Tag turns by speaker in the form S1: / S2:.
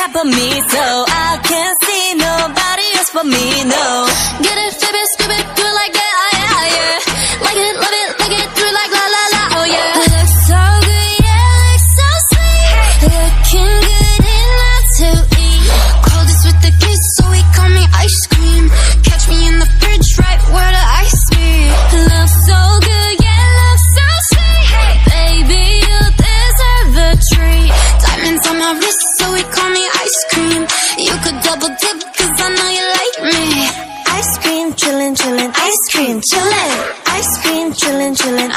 S1: top of me, so I can't see nobody else but me, no. Get it, flip it, skip it, do it like that, oh yeah, yeah. Like it, love it, like it, do it like la la la, oh yeah. Look so good, yeah, look so sweet. Looking good and lots to eat. Coldest with the kiss, so he call me ice cream. Catch me in the fridge, right where the ice be. Love so good, yeah, love so sweet. Baby, you deserve a treat. Diamonds on my wrist, so he call me ice cream. You could double dip, cause I know you like me. Ice cream, chillin', chillin', ice cream, chillin'. Ice cream, chillin', chillin',